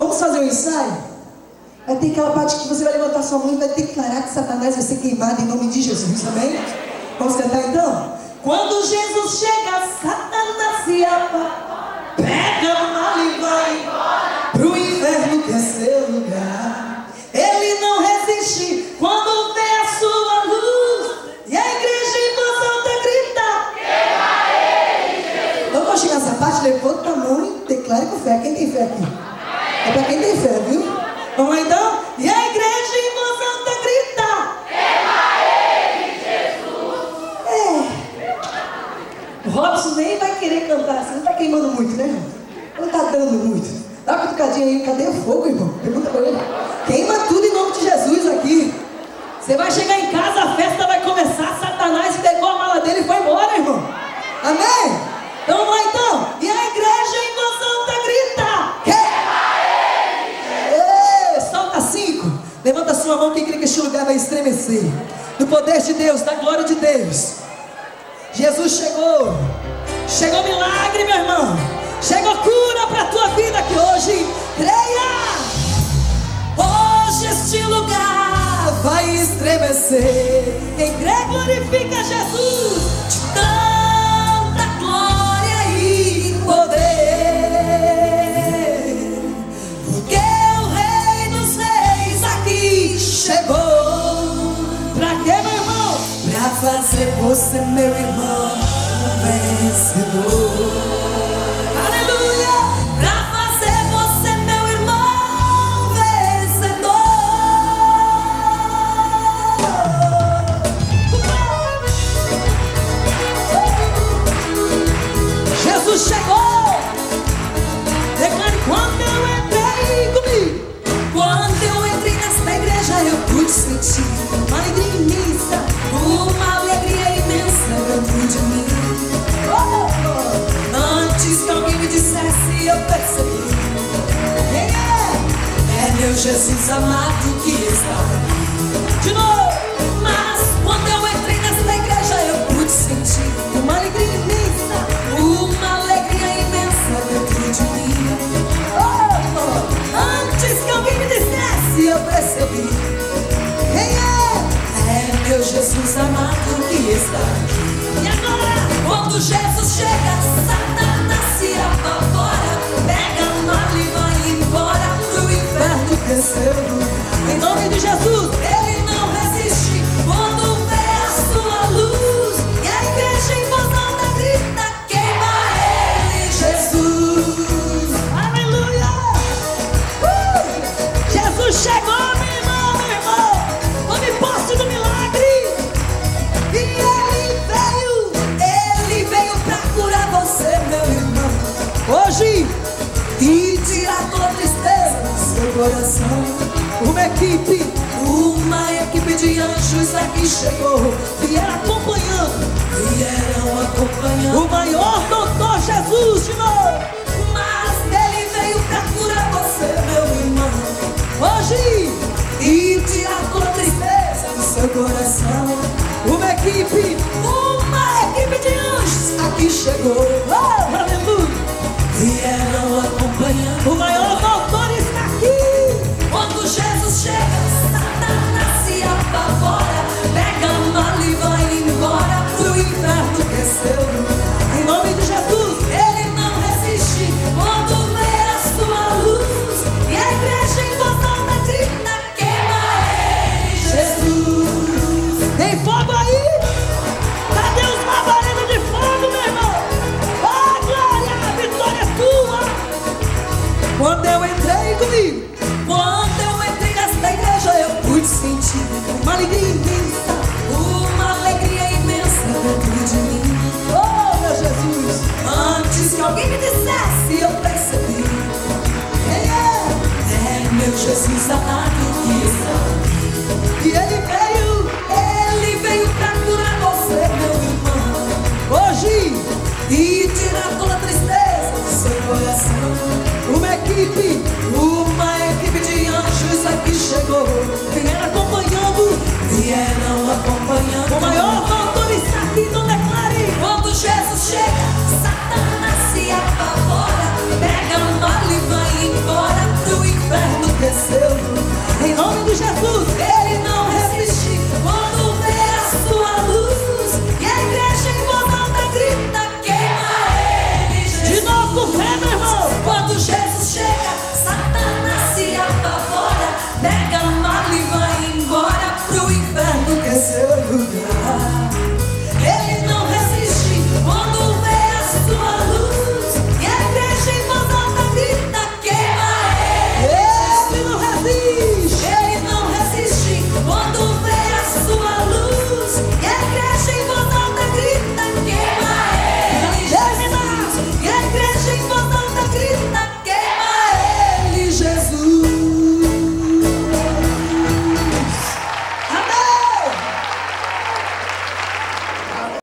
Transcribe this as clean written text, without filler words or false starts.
Vamos fazer um ensaio? Vai ter aquela parte que você vai levantar sua mão e vai declarar que Satanás vai ser queimado em nome de Jesus, amém? Vamos cantar então? Quando Jesus chega, Satanás se apavora, pega a mala e vai pro inferno que é seu lugar. Ele não resiste quando vê a sua luz e a igreja em voz alta grita: queima ele, Jesus. Então quando chegar essa parte, levanta a mão e declare com fé. Quem tem fé aqui? É pra quem tem fé, viu? Vamos lá então? E a igreja em voz alta grita: queima ele, Jesus. O Robson nem vai querer cantar assim, não tá queimando muito, né, irmão? Não tá dando muito. Dá uma cutucadinha aí, cadê o fogo, irmão? Pergunta pra ele. Queima tudo em nome de Jesus aqui. Você vai chegar em casa, a festa vai começar, Satanás pegou a mala dele e foi embora, irmão. Amém? Então vamos lá então. E a igreja em voz alta grita: queima ele! Solta 5. Levanta a sua mão, quem crê que este lugar vai estremecer do poder de Deus, da glória de Deus. Jesus chegou. Chegou milagre, meu irmão. Chegou cura para a tua vida aqui hoje. Creia! Hoje este lugar vai estremecer. Quem crê glorifica Jesus de tanta glória e poder. Porque o Rei dos Reis aqui chegou. Pra quê, meu irmão? Pra fazer você, meu irmão, um vencedor. Chegou! Declare: quando eu entrei comigo. Quando eu entrei nesta igreja, eu pude sentir uma alegria imensa, uma alegria imensa dentro de mim. Antes que alguém me dissesse, eu percebi: quem é? É meu Jesus amado que está aqui. De novo! Mas quando eu entrei nesta igreja, eu pude sentir uma alegria imensa, uma alegria imensa dentro de mim. Antes que alguém me dissesse, eu percebi: quem é? É meu Jesus amado que está aqui. E agora, quando Jesus chega, Satanás se apavora, pega a mala e vai embora pro inferno que é seu lugar. Em nome de Jesus, ele não resiste quando vê a sua luz e a igreja em voz alta grita: queima ele, Jesus. Aleluia! Jesus chegou, meu irmão, tome posse do milagre. E ele veio pra curar você, meu irmão, hoje, e tirar toda a tristeza do seu coração. Uma equipe de anjos aqui chegou, vieram acompanhando o maior doutor Jesus de novo. Mas ele veio pra curar você, meu irmão, hoje, e tirar toda a tristeza do seu coração. Uma equipe de anjos aqui chegou, oh, aleluia. Vieram acompanhando, o maior doutor está aqui. Quando Jesus chega, Satanás se apavora, pega a mala e vai embora pro inferno que é seu lugar. Em nome de Jesus, ele não resiste quando vê a sua luz e a igreja em voz alta grita: queima ele, Jesus. Tem fogo aí? Cadê os labaredas de fogo, meu irmão? Oh, glória, a vitória é tua. Quando eu entrei comigo, quando eu entrei nesta igreja, eu pude sentir uma alegria imensa, uma alegria imensa dentro de mim. Oh, meu Jesus! Antes que alguém me dissesse, eu percebi: quem é? É meu Jesus amado